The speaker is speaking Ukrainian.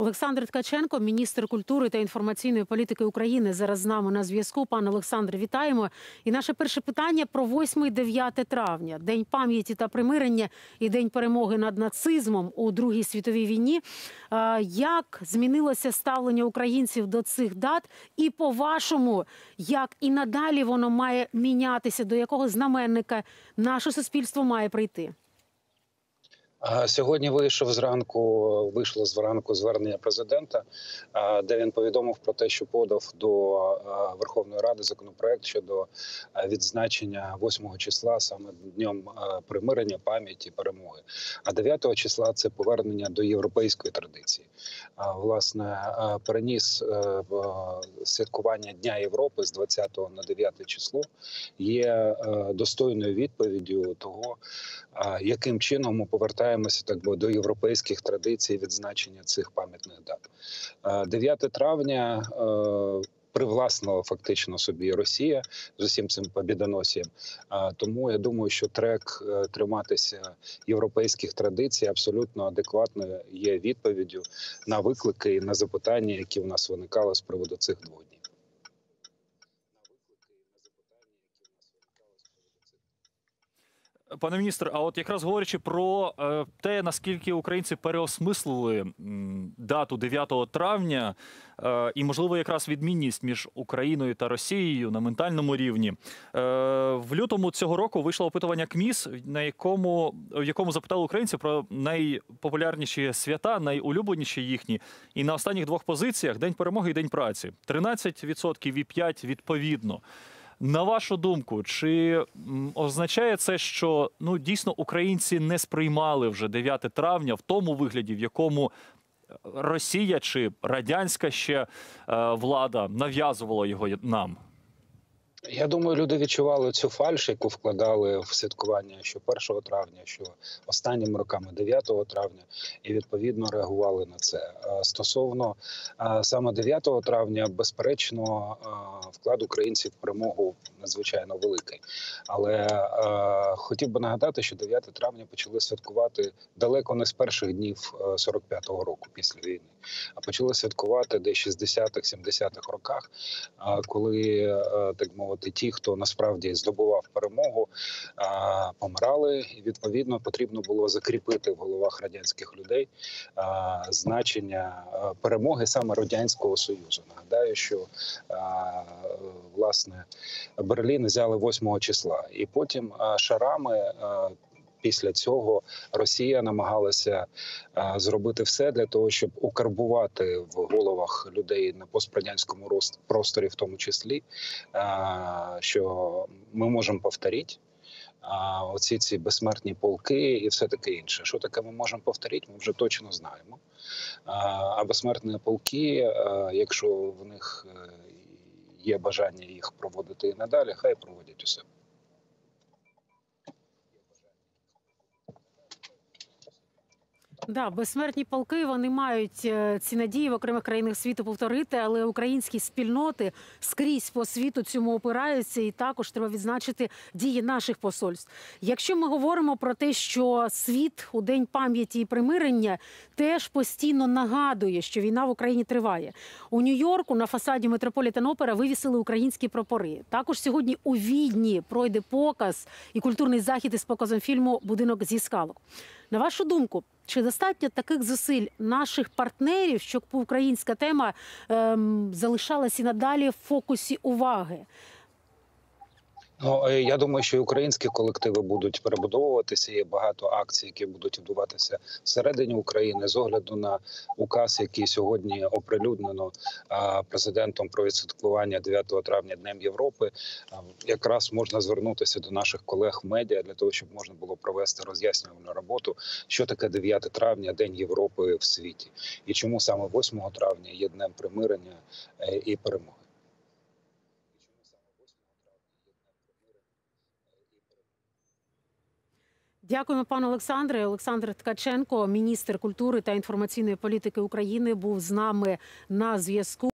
Олександр Ткаченко, міністр культури та інформаційної політики України, зараз з нами на зв'язку. Пане Олександре, вітаємо. І наше перше питання про 8-9 травня. День пам'яті та примирення і День перемоги над нацизмом у Другій світовій війні. Як змінилося ставлення українців до цих дат? І по-вашому, як і надалі воно має мінятися? До якого знаменника наше суспільство має прийти? Сьогодні вийшло зранку звернення президента, де він повідомив про те, що подав до Верховної Ради законопроект щодо відзначення 8 числа саме Днем примирення, пам'яті, перемоги. А 9 числа – це повернення до європейської традиції. Власне, переніс святкування Дня Європи з 20 на 9 число є достойною відповіддю того, яким чином ми повертаємося до європейських традицій відзначення цих пам'ятних дат. 9 травня привласнила фактично собі Росія з усім цим побєдоносієм. Тому я думаю, що трек триматися європейських традицій абсолютно адекватно є відповіддю на виклики і на запитання, які в нас виникали з приводу цих двох днів. Пане міністр, а от якраз говорячи про те, наскільки українці переосмислили дату 9 травня і, можливо, якраз відмінність між Україною та Росією на ментальному рівні. В лютому цього року вийшло опитування КМІС, в якому запитали українців про найпопулярніші свята, найулюбленіші їхні. І на останніх двох позиціях – День перемоги і День праці. 13% і 5% відповідно. На вашу думку, чи означає це, що дійсно українці не сприймали вже 9 травня в тому вигляді, в якому Росія чи радянська ще влада нав'язувала його нам? Я думаю, люди відчували цю фальш, яку вкладали в святкування що 1 травня, що останніми роками 9 травня, і відповідно реагували на це. Стосовно саме 9 травня, безперечно, вклад українців в перемогу надзвичайно великий. Але хотів би нагадати, що 9 травня почали святкувати далеко не з перших днів 45-го року після війни, а почали святкувати десь 60-х, 70-х роках, коли, так мовити, ті, хто насправді здобував перемогу, помирали, і відповідно потрібно було закріпити в головах радянських людей значення перемоги саме Радянського Союзу. Нагадаю, що власне Берлін взяли 8 числа, і потім шарами після цього Росія намагалася зробити все для того, щоб укарбувати в головах людей на пострадянському просторі, в тому числі, що ми можемо повторити оці ці безсмертні полки і все таке інше. Що таке ми можемо повторити, ми вже точно знаємо. А безсмертні полки, якщо в них є бажання їх проводити і надалі, хай проводять у себе. Да, безсмертні полки, вони мають ці надії в окремих країнах світу повторити, але українські спільноти скрізь по світу цьому опираються, і також треба відзначити дії наших посольств. Якщо ми говоримо про те, що світ у День пам'яті і примирення теж постійно нагадує, що війна в Україні триває. У Нью-Йорку на фасаді Метрополітен-Опера вивісили українські прапори. Також сьогодні у Відні пройде показ і культурний захід із показом фільму «Будинок зі скалок». На вашу думку, чи достатньо таких зусиль наших партнерів, щоб українська тема залишалась і надалі в фокусі уваги? Я думаю, що і українські колективи будуть перебудовуватися. Є багато акцій, які будуть відбуватися всередині України з огляду на указ, який сьогодні оприлюднено президентом про відсвяткування 9 травня Днем Європи. Якраз можна звернутися до наших колег в медіа для того, щоб можна було провести роз'яснювальну роботу, що таке 9 травня, День Європи в світі. І чому саме 8 травня є Днем примирення і перемоги. Дякуємо, пане Олександре. Олександр Ткаченко, міністр культури та інформаційної політики України, був з нами на зв'язку.